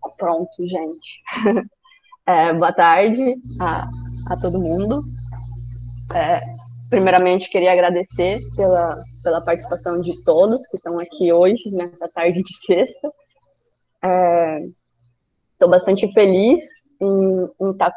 Pronto, gente. Boa tarde a todo mundo. Primeiramente, queria agradecer pela participação de todos que estão aqui hoje, nessa tarde de sexta. Estou bastante feliz em estar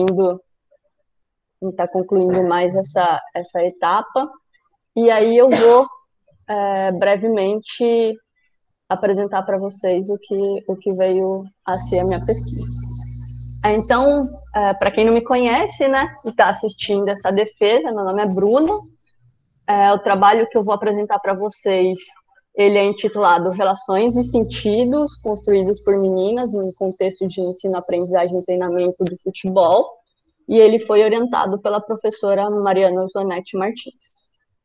concluindo mais essa etapa. E aí eu vou brevemente apresentar para vocês o que veio a ser a minha pesquisa. Então, para quem não me conhece, né, e está assistindo essa defesa, meu nome é Bruno. O trabalho que eu vou apresentar para vocês, ele é intitulado Relações e Sentidos Construídos por Meninas em Contexto de Ensino, Aprendizagem e Treinamento do Futebol, e ele foi orientado pela professora Mariana Zonetti Martins.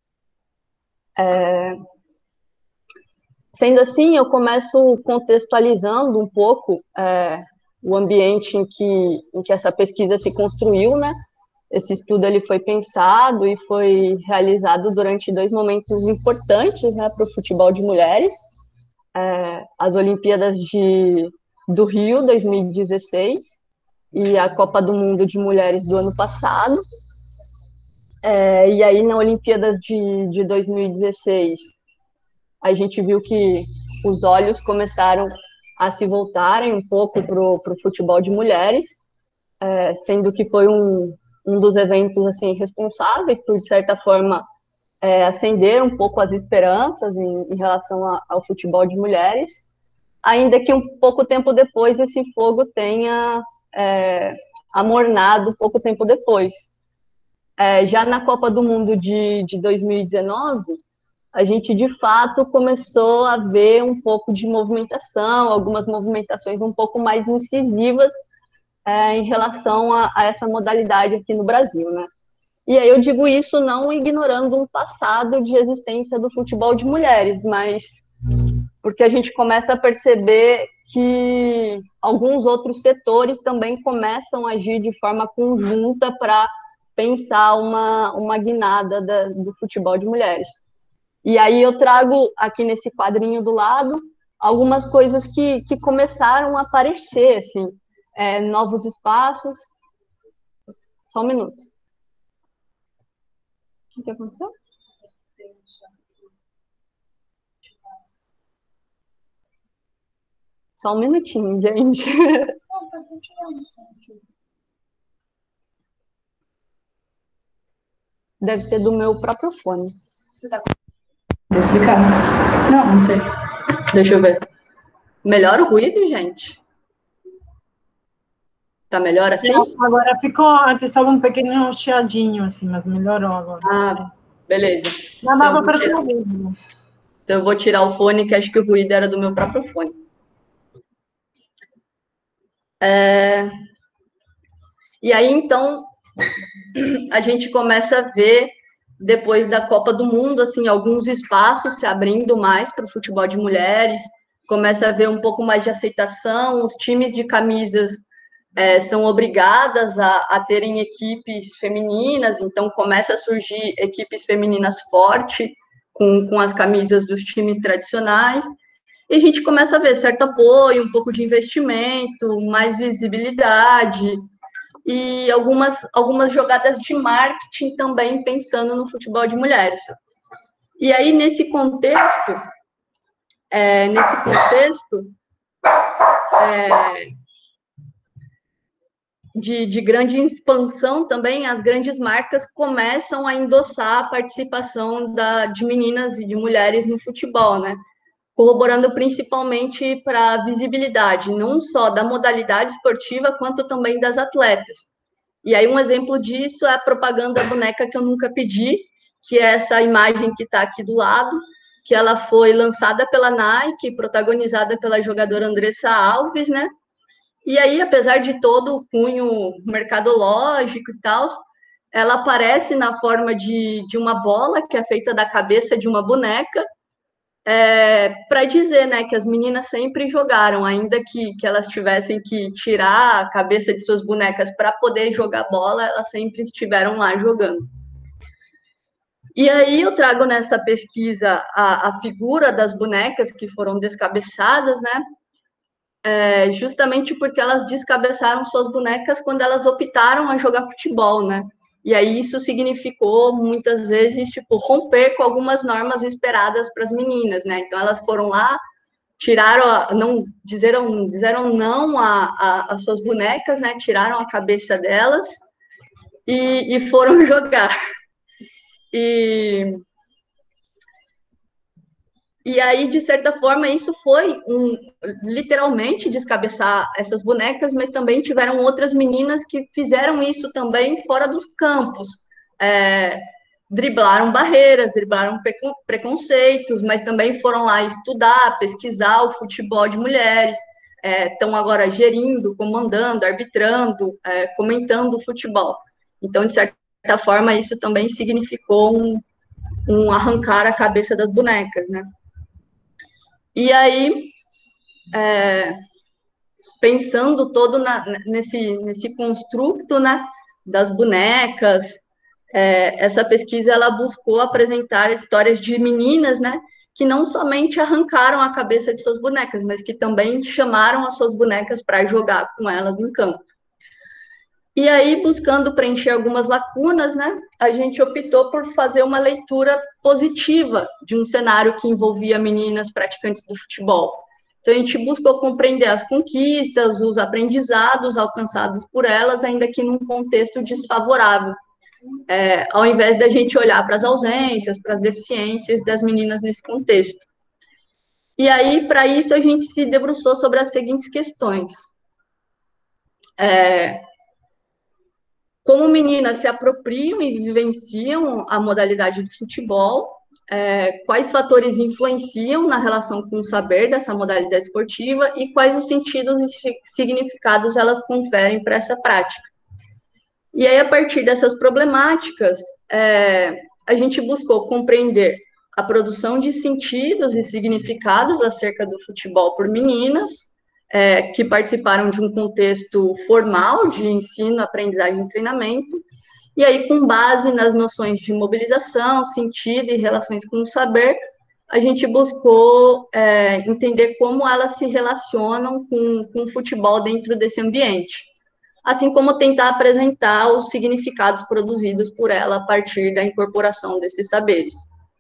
Sendo assim, eu começo contextualizando um pouco o ambiente em que essa pesquisa se construiu, né? Esse estudo ele foi pensado e foi realizado durante dois momentos importantes, né, para o futebol de mulheres, as Olimpíadas do Rio 2016 e a Copa do Mundo de Mulheres do ano passado. E aí na Olimpíadas de 2016 a gente viu que os olhos começaram a se voltarem um pouco para o futebol de mulheres, sendo que foi um dos eventos assim responsáveis por, de certa forma, acender um pouco as esperanças em relação ao futebol de mulheres, ainda que um pouco tempo depois esse fogo tenha amornado pouco tempo depois. Já na Copa do Mundo de 2019, a gente de fato começou a ver um pouco de movimentação, algumas movimentações um pouco mais incisivas em relação a essa modalidade aqui no Brasil, né? E aí eu digo isso não ignorando um passado de existência do futebol de mulheres, mas porque a gente começa a perceber que alguns outros setores também começam a agir de forma conjunta para pensar uma guinada do futebol de mulheres. E aí eu trago aqui nesse quadrinho do lado algumas coisas que começaram a aparecer, assim, novos espaços. Só um minuto. O que aconteceu? Só um minutinho, gente. Deve ser do meu próprio fone. Você tá Vou explicar. Não sei. Deixa eu ver. Melhora o ruído, gente? Tá melhor assim? Agora ficou, antes estava um pequeno chiadinho, assim, mas melhorou agora. Ah, beleza. Não dava para ter ouvido. Então eu vou tirar o fone, que acho que o ruído era do meu próprio fone. E aí, então, a gente começa a ver, depois da Copa do Mundo, assim, alguns espaços se abrindo mais para o futebol de mulheres, começa a ver um pouco mais de aceitação, os times de camisas são obrigadas a terem equipes femininas, então começa a surgir equipes femininas fortes com as camisas dos times tradicionais, e a gente começa a ver certo apoio, um pouco de investimento, mais visibilidade, e algumas jogadas de marketing também pensando no futebol de mulheres. E aí, nesse contexto de grande expansão também, as grandes marcas começam a endossar a participação de meninas e de mulheres no futebol, né? Corroborando principalmente para a visibilidade, não só da modalidade esportiva, quanto também das atletas. E aí um exemplo disso é a propaganda boneca que eu nunca pedi, que é essa imagem que está aqui do lado, que ela foi lançada pela Nike, protagonizada pela jogadora Andressa Alves, né? E aí, apesar de todo o cunho mercadológico e tal, ela aparece na forma de uma bola que é feita da cabeça de uma boneca, para dizer, né, que as meninas sempre jogaram, ainda que elas tivessem que tirar a cabeça de suas bonecas para poder jogar bola, elas sempre estiveram lá jogando. E aí eu trago nessa pesquisa a figura das bonecas que foram descabeçadas, né? justamente porque elas descabeçaram suas bonecas quando elas optaram a jogar futebol, né? E aí isso significou, muitas vezes, tipo, romper com algumas normas esperadas para as meninas, né? Então, elas foram lá, disseram não às suas bonecas, né? Tiraram a cabeça delas e foram jogar. E aí, de certa forma, isso foi literalmente descabeçar essas bonecas, mas também tiveram outras meninas que fizeram isso também fora dos campos. Driblaram barreiras, driblaram preconceitos, mas também foram lá estudar, pesquisar o futebol de mulheres, estão agora gerindo, comandando, arbitrando, comentando o futebol. Então, de certa forma, isso também significou um arrancar a cabeça das bonecas, né? E aí, pensando todo nesse construto, né, das bonecas, essa pesquisa ela buscou apresentar histórias de meninas, né, que não somente arrancaram a cabeça de suas bonecas, mas que também chamaram as suas bonecas para jogar com elas em campo. E aí, buscando preencher algumas lacunas, né, a gente optou por fazer uma leitura positiva de um cenário que envolvia meninas praticantes do futebol. Então, a gente buscou compreender as conquistas, os aprendizados alcançados por elas, ainda que num contexto desfavorável, ao invés da gente olhar para as ausências, para as deficiências das meninas nesse contexto. E aí, para isso, a gente se debruçou sobre as seguintes questões. Como meninas se apropriam e vivenciam a modalidade do futebol, quais fatores influenciam na relação com o saber dessa modalidade esportiva e quais os sentidos e significados elas conferem para essa prática. E aí, a partir dessas problemáticas, a gente buscou compreender a produção de sentidos e significados acerca do futebol por meninas, que participaram de um contexto formal de ensino, aprendizagem e treinamento, e aí, com base nas noções de mobilização, sentido e relações com o saber, a gente buscou entender como elas se relacionam com o futebol dentro desse ambiente, assim como tentar apresentar os significados produzidos por ela a partir da incorporação desses saberes.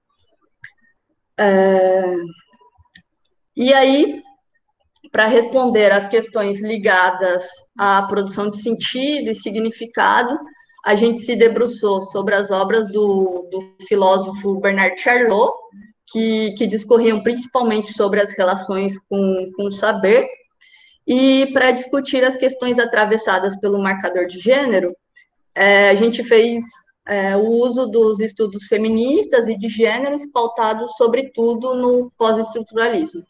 E aí, para responder às questões ligadas à produção de sentido e significado, a gente se debruçou sobre as obras do filósofo Bernard Charlot, que discorriam principalmente sobre as relações com o saber, e para discutir as questões atravessadas pelo marcador de gênero, a gente fez o uso dos estudos feministas e de gêneros pautados, sobretudo, no pós-estruturalismo.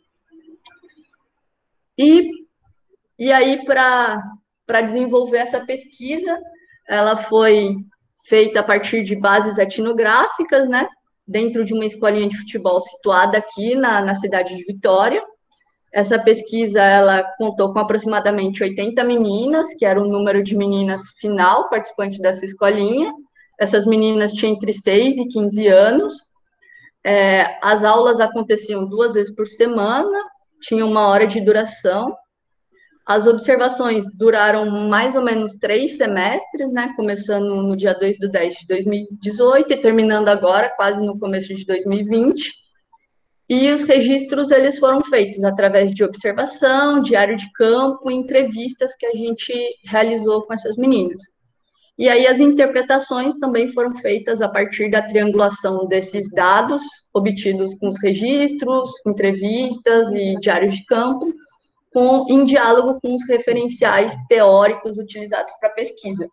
E aí, para desenvolver essa pesquisa, ela foi feita a partir de bases etnográficas, né, dentro de uma escolinha de futebol situada aqui na cidade de Vitória. Essa pesquisa, ela contou com aproximadamente 80 meninas, que era o número de meninas final participantes dessa escolinha. Essas meninas tinham entre 6 e 15 anos. As aulas aconteciam 2 vezes por semana, tinham 1 hora de duração. As observações duraram mais ou menos 3 semestres, né, começando no dia 2/10 de 2018 e terminando agora, quase no começo de 2020. E os registros, eles foram feitos através de observação, diário de campo, entrevistas que a gente realizou com essas meninas. E aí as interpretações também foram feitas a partir da triangulação desses dados obtidos com os registros, entrevistas e diários de campo, em diálogo com os referenciais teóricos utilizados para a pesquisa.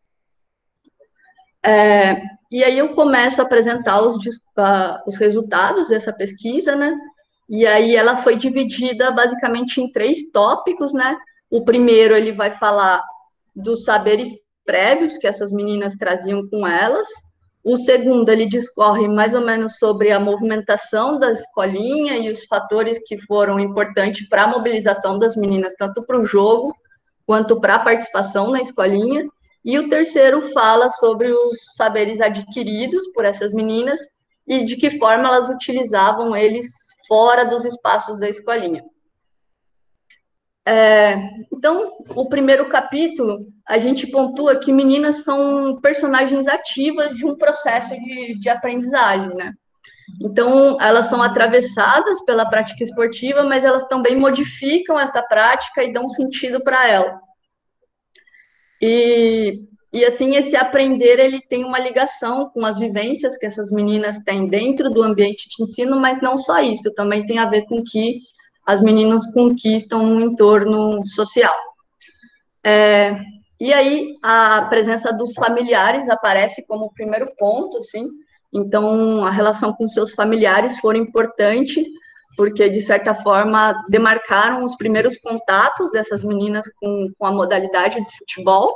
E aí eu começo a apresentar os resultados dessa pesquisa, né? E aí ela foi dividida basicamente em 3 tópicos, né? O primeiro, ele vai falar dos saberes prévios que essas meninas traziam com elas. O segundo, ele discorre mais ou menos sobre a movimentação da escolinha e os fatores que foram importantes para a mobilização das meninas, tanto para o jogo quanto para a participação na escolinha. E o terceiro fala sobre os saberes adquiridos por essas meninas e de que forma elas utilizavam eles fora dos espaços da escolinha. Então, o primeiro capítulo, a gente pontua que meninas são personagens ativas de um processo de aprendizagem, né? Então, elas são atravessadas pela prática esportiva, mas elas também modificam essa prática e dão sentido para ela. E assim, esse aprender, ele tem uma ligação com as vivências que essas meninas têm dentro do ambiente de ensino, mas não só isso, também tem a ver com o que as meninas conquistam no entorno social. E aí, a presença dos familiares aparece como o primeiro ponto, assim. Então, a relação com seus familiares foi importante, porque, de certa forma, demarcaram os primeiros contatos dessas meninas com a modalidade de futebol.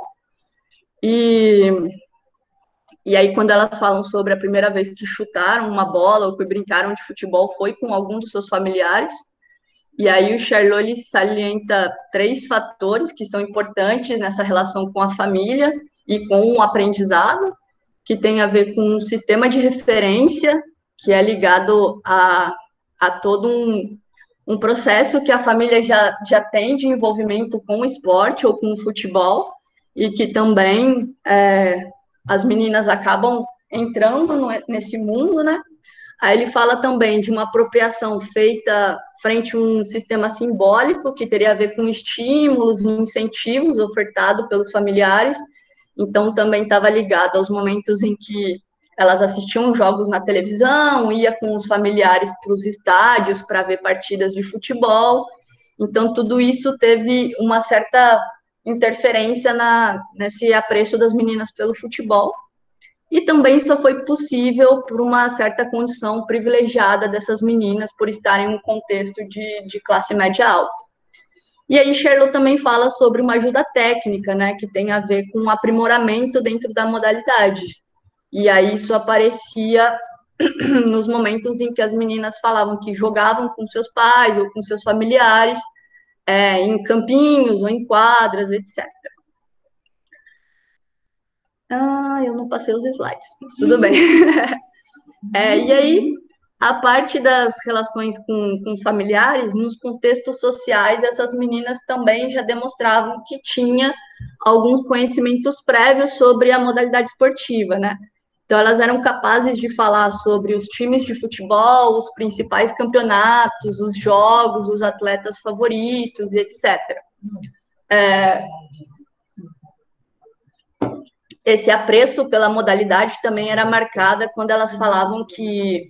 E aí, quando elas falam sobre a primeira vez que chutaram uma bola ou que brincaram de futebol, foi com algum dos seus familiares. E aí o Charlot ele salienta 3 fatores que são importantes nessa relação com a família e com o aprendizado, que tem a ver com um sistema de referência, que é ligado a todo um processo que a família já tem de envolvimento com o esporte ou com o futebol, e que também as meninas acabam entrando nesse mundo, né? Aí ele fala também de uma apropriação feita frente a um sistema simbólico, que teria a ver com estímulos e incentivos ofertados pelos familiares. Então, também estava ligado aos momentos em que elas assistiam jogos na televisão, ia com os familiares para os estádios para ver partidas de futebol. Então, tudo isso teve uma certa interferência nesse apreço das meninas pelo futebol. E também só foi possível por uma certa condição privilegiada dessas meninas, por estarem em um contexto de classe média alta. E aí Charlot também fala sobre uma ajuda técnica, né, que tem a ver com um aprimoramento dentro da modalidade. E aí isso aparecia nos momentos em que as meninas falavam que jogavam com seus pais ou com seus familiares, em campinhos ou em quadras, etc. Eu não passei os slides, mas tudo bem. E aí, a parte das relações com familiares, nos contextos sociais, essas meninas também já demonstravam que tinha alguns conhecimentos prévios sobre a modalidade esportiva, né? Então, elas eram capazes de falar sobre os times de futebol, os principais campeonatos, os jogos, os atletas favoritos, e etc. Esse apreço pela modalidade também era marcada quando elas falavam que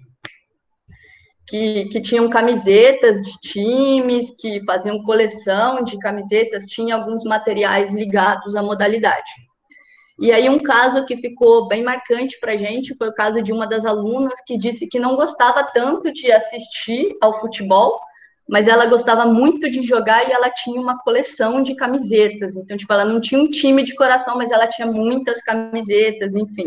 tinham camisetas de times, que faziam coleção de camisetas, tinha alguns materiais ligados à modalidade. E aí um caso que ficou bem marcante para a gente foi o caso de uma das alunas que disse que não gostava tanto de assistir ao futebol, mas ela gostava muito de jogar e ela tinha uma coleção de camisetas. Então, tipo, ela não tinha um time de coração, mas ela tinha muitas camisetas, enfim.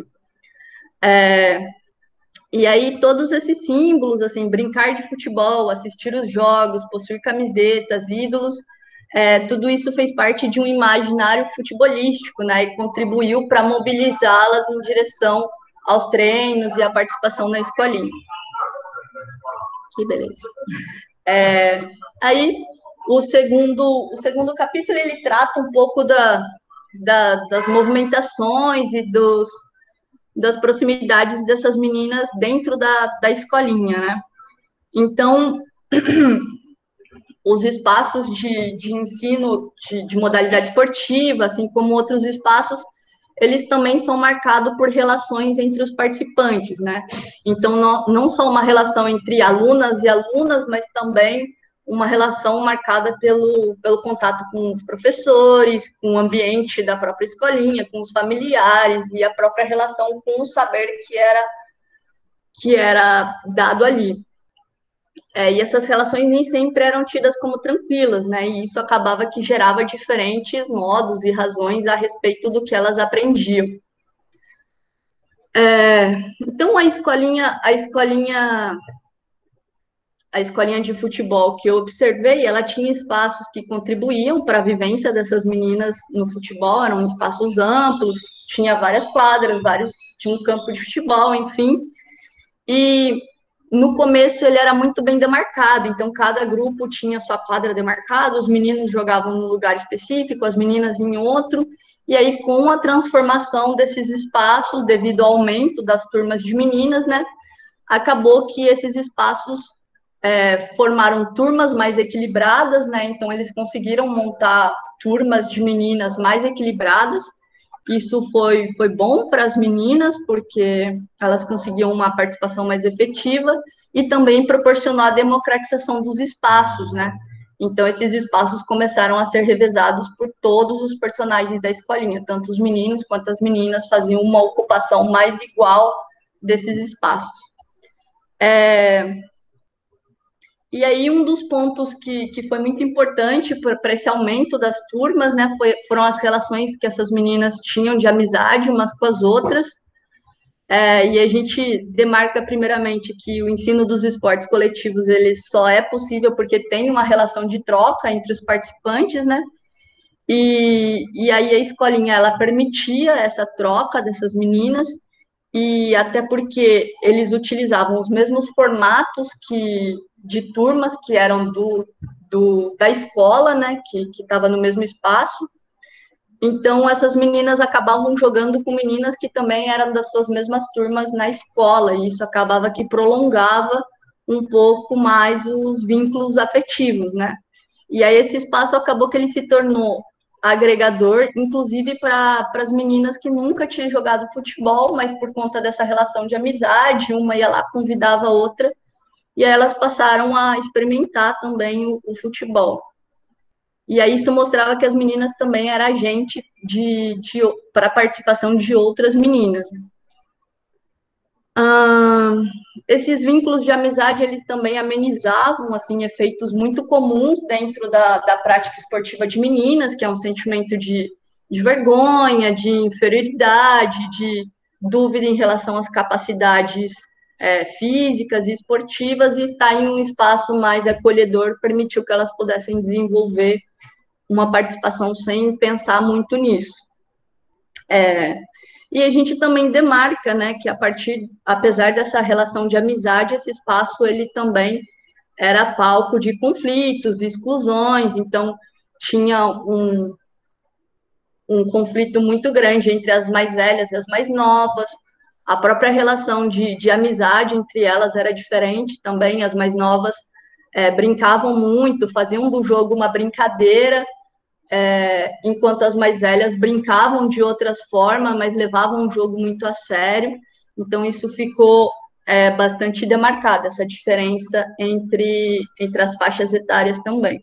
E aí, todos esses símbolos, assim, brincar de futebol, assistir os jogos, possuir camisetas, ídolos, tudo isso fez parte de um imaginário futebolístico, né? E contribuiu para mobilizá-las em direção aos treinos e à participação na escolinha. Que beleza. Aí, o segundo capítulo, ele trata um pouco das movimentações e das proximidades dessas meninas dentro da escolinha, né? Então, os espaços de ensino de modalidade esportiva, assim como outros espaços, eles também são marcados por relações entre os participantes, né? Então, não só uma relação entre alunas e alunas, mas também uma relação marcada pelo contato com os professores, com o ambiente da própria escolinha, com os familiares e a própria relação com o saber que era dado ali. E essas relações nem sempre eram tidas como tranquilas, né? E isso acabava que gerava diferentes modos e razões a respeito do que elas aprendiam. Então, a escolinha de futebol que eu observei, ela tinha espaços que contribuíam para a vivência dessas meninas no futebol, eram espaços amplos, tinha várias quadras, tinha um campo de futebol, enfim. E no começo ele era muito bem demarcado, então cada grupo tinha sua quadra demarcada, os meninos jogavam num lugar específico, as meninas em outro, e aí com a transformação desses espaços, devido ao aumento das turmas de meninas, né, acabou que esses espaços formaram turmas mais equilibradas, né, então eles conseguiram montar turmas de meninas mais equilibradas. Isso foi bom para as meninas, porque elas conseguiam uma participação mais efetiva e também proporcionou a democratização dos espaços, né? Então, esses espaços começaram a ser revezados por todos os personagens da escolinha, tanto os meninos quanto as meninas faziam uma ocupação mais igual desses espaços. E aí, um dos pontos que foi muito importante para esse aumento das turmas, né, foram as relações que essas meninas tinham de amizade umas com as outras. E a gente demarca, primeiramente, que o ensino dos esportes coletivos ele só é possível porque tem uma relação de troca entre os participantes, né? E aí a escolinha, ela permitia essa troca dessas meninas, e até porque eles utilizavam os mesmos formatos de turmas que eram da escola, né, que estava no mesmo espaço. Então, essas meninas acabavam jogando com meninas que também eram das suas mesmas turmas na escola, e isso acabava que prolongava um pouco mais os vínculos afetivos, né? E aí esse espaço acabou que ele se tornou agregador, inclusive para as meninas que nunca tinham jogado futebol, mas por conta dessa relação de amizade, uma ia lá, convidava a outra, e aí elas passaram a experimentar também o futebol. E aí isso mostrava que as meninas também eram agente para a participação de outras meninas. Esses vínculos de amizade, eles também amenizavam, assim, efeitos muito comuns dentro da prática esportiva de meninas, que é um sentimento de vergonha, de inferioridade, de dúvida em relação às capacidades físicas e esportivas, e estar em um espaço mais acolhedor permitiu que elas pudessem desenvolver uma participação sem pensar muito nisso. E a gente também demarca, né, que apesar dessa relação de amizade, esse espaço ele também era palco de conflitos, exclusões, então tinha um conflito muito grande entre as mais velhas e as mais novas, a própria relação de amizade entre elas era diferente também, as mais novas brincavam muito, faziam do jogo uma brincadeira, enquanto as mais velhas brincavam de outras formas, mas levavam o jogo muito a sério. Então, isso ficou bastante demarcado, essa diferença entre as faixas etárias também.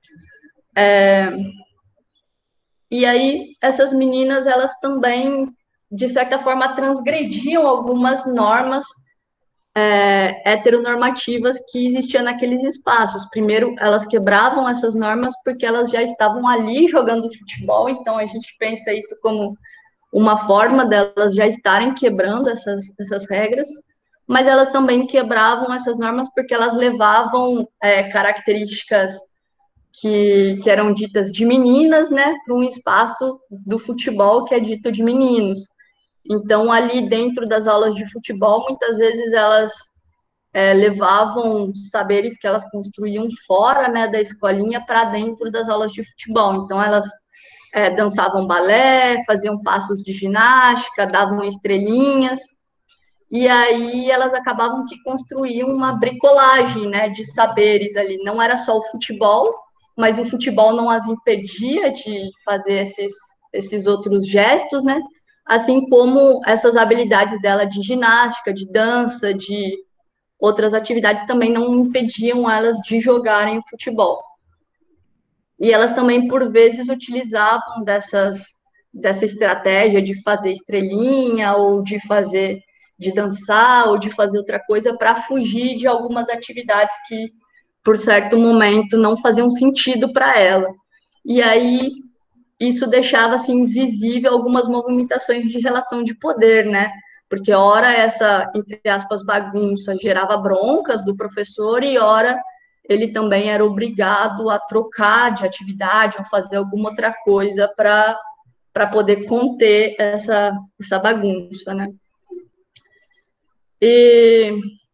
E aí, essas meninas, elas também, de certa forma, transgrediam algumas normas heteronormativas que existiam naqueles espaços. Primeiro, elas quebravam essas normas porque elas já estavam ali jogando futebol, então a gente pensa isso como uma forma delas já estarem quebrando essas regras, mas elas também quebravam essas normas porque elas levavam características que eram ditas de meninas, né, para um espaço do futebol que é dito de meninos. Então, ali dentro das aulas de futebol, muitas vezes elas levavam saberes que elas construíam fora, né, da escolinha para dentro das aulas de futebol. Então, elas dançavam balé, faziam passos de ginástica, davam estrelinhas, e aí elas acabavam que construíam uma bricolagem, né, de saberes ali. Não era só o futebol, mas o futebol não as impedia de fazer esses outros gestos, né, assim como essas habilidades dela de ginástica, de dança, de outras atividades também não impediam elas de jogarem futebol. E elas também, por vezes, utilizavam dessa estratégia de fazer estrelinha, ou de dançar, ou de fazer outra coisa, para fugir de algumas atividades que, por certo momento, não faziam sentido para ela. E aí, isso deixava, assim, visível algumas movimentações de relação de poder, né? Porque, ora, essa, entre aspas, bagunça gerava broncas do professor, e, ora, ele também era obrigado a trocar de atividade ou fazer alguma outra coisa para poder conter essa bagunça, né? E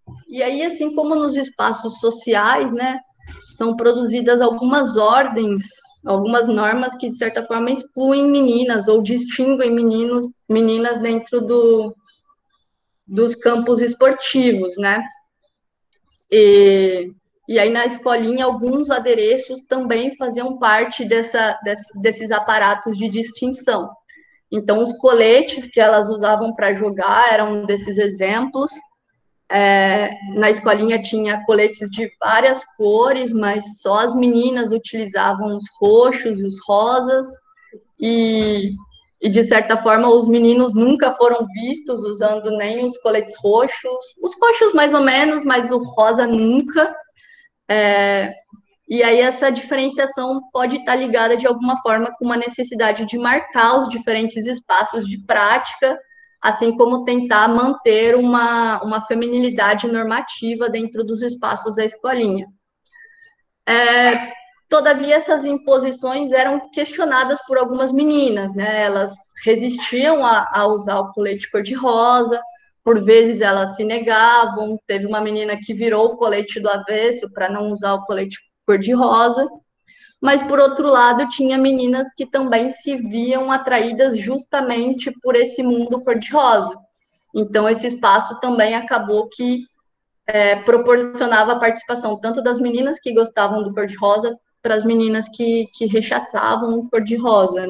E aí, assim como nos espaços sociais, né, são produzidas algumas ordens, algumas normas que, de certa forma, excluem meninas ou distinguem meninas dentro dos campos esportivos, né? E, e aí, na escolinha, alguns adereços também faziam parte desses aparatos de distinção. Então, os coletes que elas usavam para jogar eram desses exemplos. Na escolinha tinha coletes de várias cores, mas só as meninas utilizavam os roxos, os rosas, e, e de certa forma os meninos nunca foram vistos usando nem os coletes roxos, os roxos mais ou menos, mas o rosa nunca. E aí essa diferenciação pode estar ligada de alguma forma com uma necessidade de marcar os diferentes espaços de prática, assim como tentar manter uma feminilidade normativa dentro dos espaços da escolinha. Todavia, essas imposições eram questionadas por algumas meninas, né? Elas resistiam a usar o colete cor-de-rosa, por vezes elas se negavam. Teve uma menina que virou o colete do avesso para não usar o colete cor-de-rosa, mas por outro lado, tinha meninas que também se viam atraídas justamente por esse mundo cor-de-rosa. Então, esse espaço também acabou que proporcionava a participação tanto das meninas que gostavam do cor-de-rosa para as meninas que rechaçavam o cor-de-rosa, né?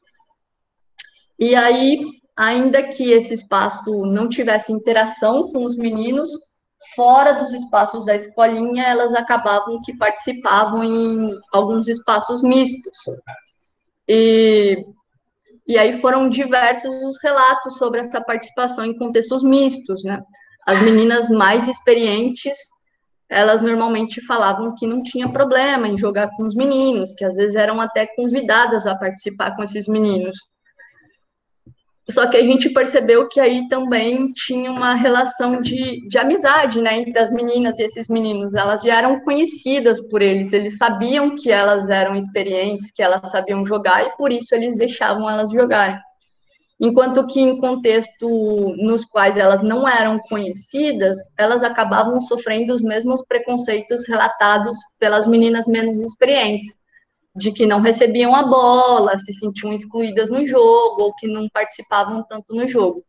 E aí, ainda que esse espaço não tivesse interação com os meninos, fora dos espaços da escolinha, elas acabavam que participavam em alguns espaços mistos. E, e aí foram diversos os relatos sobre essa participação em contextos mistos, né? As meninas mais experientes, elas normalmente falavam que não tinha problema em jogar com os meninos, que às vezes eram até convidadas a participar com esses meninos. Só que a gente percebeu que aí também tinha uma relação de amizade, né, entre as meninas e esses meninos. Elas já eram conhecidas por eles sabiam que elas eram experientes, que elas sabiam jogar, e por isso eles deixavam elas jogarem. Enquanto que em contexto nos quais elas não eram conhecidas, elas acabavam sofrendo os mesmos preconceitos relatados pelas meninas menos experientes, de que não recebiam a bola, se sentiam excluídas no jogo, ou que não participavam tanto no jogo.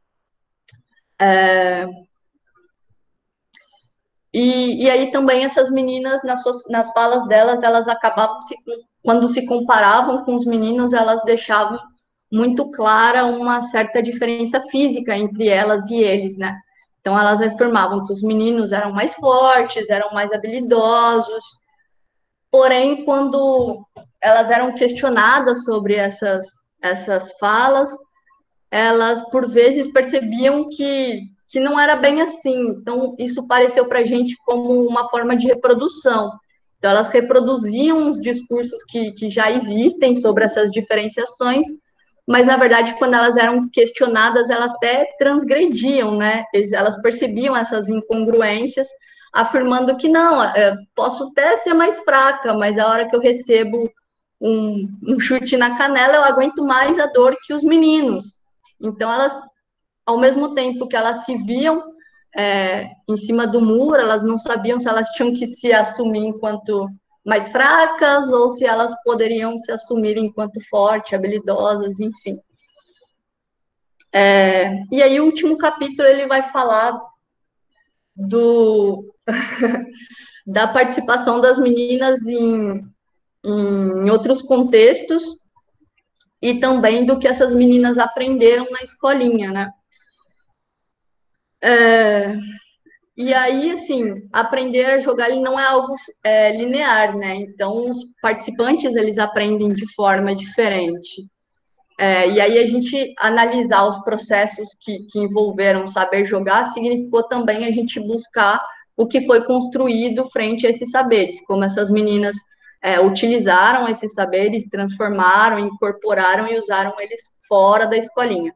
E aí também essas meninas, nas falas delas, elas acabavam, quando se comparavam com os meninos, elas deixavam muito clara uma certa diferença física entre elas e eles, né? Então elas afirmavam que os meninos eram mais fortes, eram mais habilidosos, porém, quando elas eram questionadas sobre essas falas, elas, por vezes, percebiam que não era bem assim. Então, isso pareceu para a gente como uma forma de reprodução. Então, elas reproduziam os discursos que já existem sobre essas diferenciações, mas, na verdade, quando elas eram questionadas, elas até transgrediam, né? Elas percebiam essas incongruências, afirmando que não, posso até ser mais fraca, mas a hora que eu recebo um chute na canela, eu aguento mais a dor que os meninos. Então, elas, ao mesmo tempo que elas se viam em cima do muro, elas não sabiam se elas tinham que se assumir enquanto mais fracas ou se elas poderiam se assumir enquanto fortes, habilidosas, enfim. E aí, o último capítulo, ele vai falar da participação das meninas em outros contextos e também do que essas meninas aprenderam na escolinha, né? E aí, assim, aprender a jogar ele não é algo linear, né? Então, os participantes, eles aprendem de forma diferente. E aí, a gente analisar os processos que envolveram saber jogar significou também a gente buscar o que foi construído frente a esses saberes, como essas meninas utilizaram esses saberes, transformaram, incorporaram e usaram eles fora da escolinha.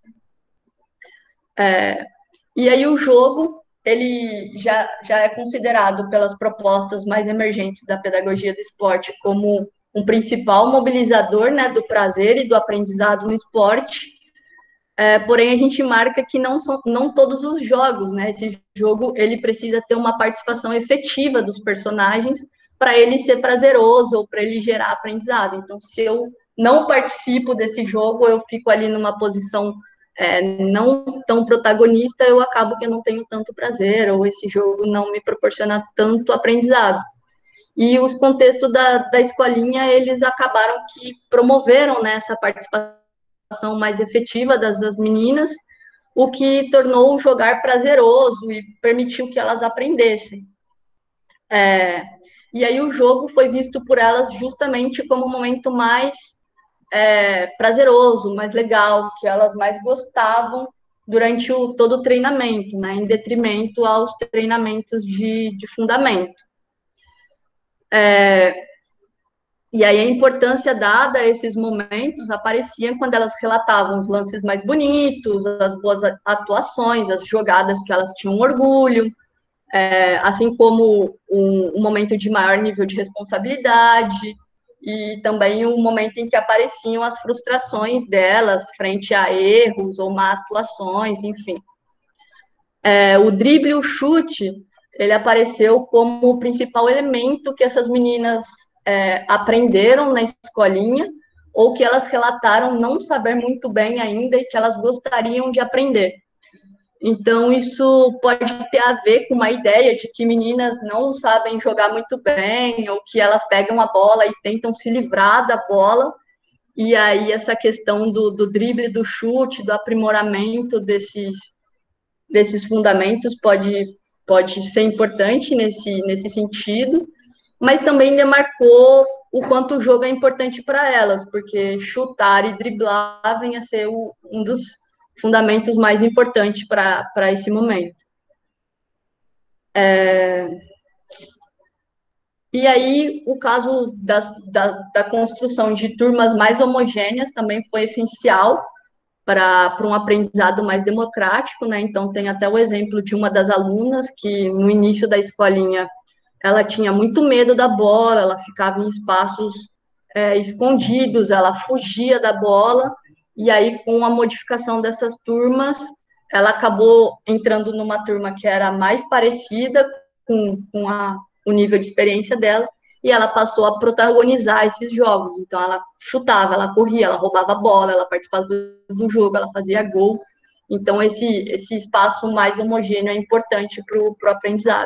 E aí o jogo, ele já é considerado pelas propostas mais emergentes da pedagogia do esporte como um principal mobilizador, né, do prazer e do aprendizado no esporte. porém a gente marca que não todos os jogos, né? Esse jogo ele precisa ter uma participação efetiva dos personagens para ele ser prazeroso ou para ele gerar aprendizado. Então, se eu não participo desse jogo, eu fico ali numa posição não tão protagonista, eu acabo que eu não tenho tanto prazer, ou esse jogo não me proporciona tanto aprendizado. E os contextos da escolinha, eles acabaram que promoveram, né, essa participação mais efetiva das meninas, o que tornou o jogar prazeroso e permitiu que elas aprendessem. E aí o jogo foi visto por elas justamente como o momento mais prazeroso, mais legal, que elas mais gostavam durante todo o treinamento, né, em detrimento aos treinamentos de fundamento. E aí a importância dada a esses momentos aparecia quando elas relatavam os lances mais bonitos, as boas atuações, as jogadas que elas tinham orgulho, assim como um momento de maior nível de responsabilidade, e também o momento em que apareciam as frustrações delas frente a erros ou má atuações, enfim. O drible e o chute, ele apareceu como o principal elemento que essas meninas aprenderam na escolinha, ou que elas relataram não saber muito bem ainda e que elas gostariam de aprender. Então, isso pode ter a ver com uma ideia de que meninas não sabem jogar muito bem, ou que elas pegam a bola e tentam se livrar da bola, e aí essa questão do drible, do chute, do aprimoramento desses fundamentos pode ser importante nesse sentido, mas também demarcou o quanto o jogo é importante para elas, porque chutar e driblar vem a ser um dos fundamentos mais importantes para esse momento. E aí, o caso da construção de turmas mais homogêneas também foi essencial para um aprendizado mais democrático, né? Então, tem até o exemplo de uma das alunas que, no início da escolinha, ela tinha muito medo da bola, ela ficava em espaços escondidos, ela fugia da bola, e aí, com a modificação dessas turmas, ela acabou entrando numa turma que era mais parecida com o nível de experiência dela, e ela passou a protagonizar esses jogos. Então, ela chutava, ela corria, ela roubava a bola, ela participava do jogo, ela fazia gol. Então, esse espaço mais homogêneo é importante para o aprendizado.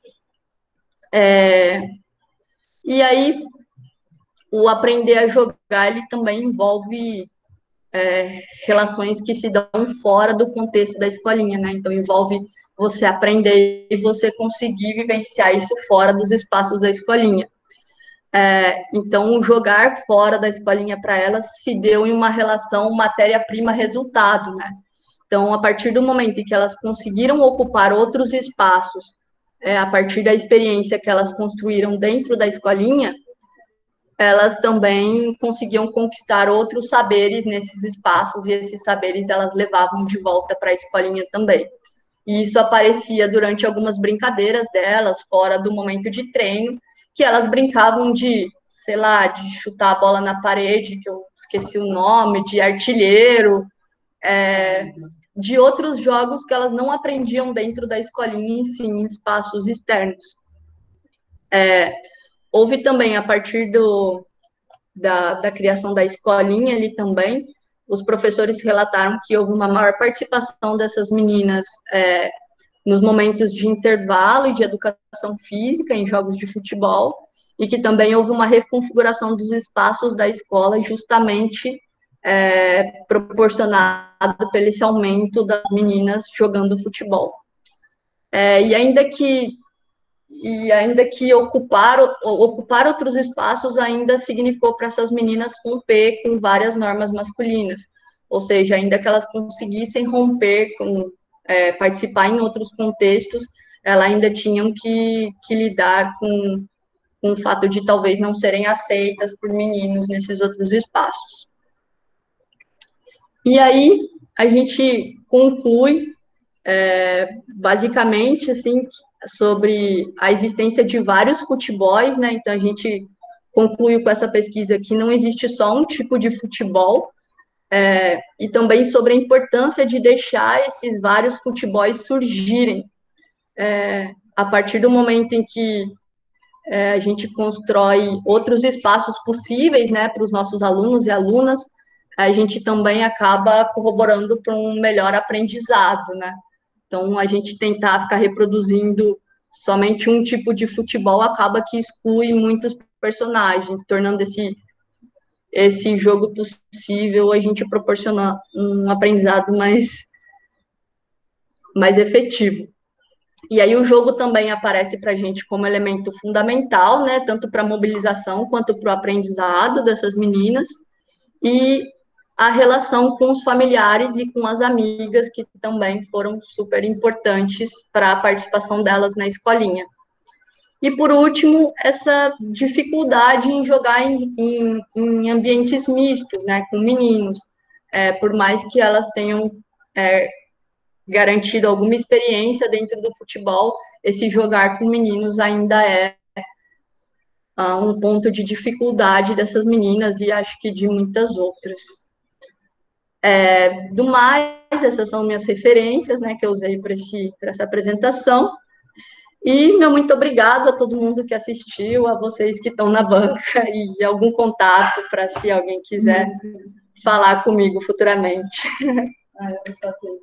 E aí, o aprender a jogar, ele também envolve relações que se dão fora do contexto da escolinha, né? Então, envolve você aprender e você conseguir vivenciar isso fora dos espaços da escolinha. Então, jogar fora da escolinha para elas se deu em uma relação matéria-prima-resultado, né? Então, a partir do momento em que elas conseguiram ocupar outros espaços, a partir da experiência que elas construíram dentro da escolinha, elas também conseguiam conquistar outros saberes nesses espaços, e esses saberes elas levavam de volta para a escolinha também. E isso aparecia durante algumas brincadeiras delas, fora do momento de treino, que elas brincavam de, sei lá, de chutar a bola na parede, que eu esqueci o nome, de artilheiro, de outros jogos que elas não aprendiam dentro da escolinha, e sim em espaços externos. Houve também, a partir da criação da escolinha ali também, os professores relataram que houve uma maior participação dessas meninas nos momentos de intervalo e de educação física em jogos de futebol, e que também houve uma reconfiguração dos espaços da escola justamente proporcionado pelo esse aumento das meninas jogando futebol. E ainda que ocupar outros espaços ainda significou para essas meninas romper com várias normas masculinas, ou seja, ainda que elas conseguissem romper participar em outros contextos, elas ainda tinham que lidar com o fato de talvez não serem aceitas por meninos nesses outros espaços. E aí a gente conclui basicamente assim sobre a existência de vários futebols, né? Então a gente concluiu com essa pesquisa que não existe só um tipo de futebol, e também sobre a importância de deixar esses vários futebols surgirem. A partir do momento em que a gente constrói outros espaços possíveis, né, para os nossos alunos e alunas, a gente também acaba corroborando para um melhor aprendizado, né? Então, a gente tentar ficar reproduzindo somente um tipo de futebol acaba que exclui muitos personagens, tornando esse jogo possível, a gente proporcionar um aprendizado mais efetivo. E aí o jogo também aparece para a gente como elemento fundamental, né, tanto para a mobilização quanto para o aprendizado dessas meninas, e a relação com os familiares e com as amigas, que também foram super importantes para a participação delas na escolinha. E, por último, essa dificuldade em jogar em ambientes mistos, né, com meninos, por mais que elas tenham garantido alguma experiência dentro do futebol, esse jogar com meninos ainda é um ponto de dificuldade dessas meninas e acho que de muitas outras. Do mais, essas são minhas referências, né, que eu usei para essa apresentação. E meu muito obrigado a todo mundo que assistiu, a vocês que estão na banca e algum contato para se alguém quiser falar comigo futuramente.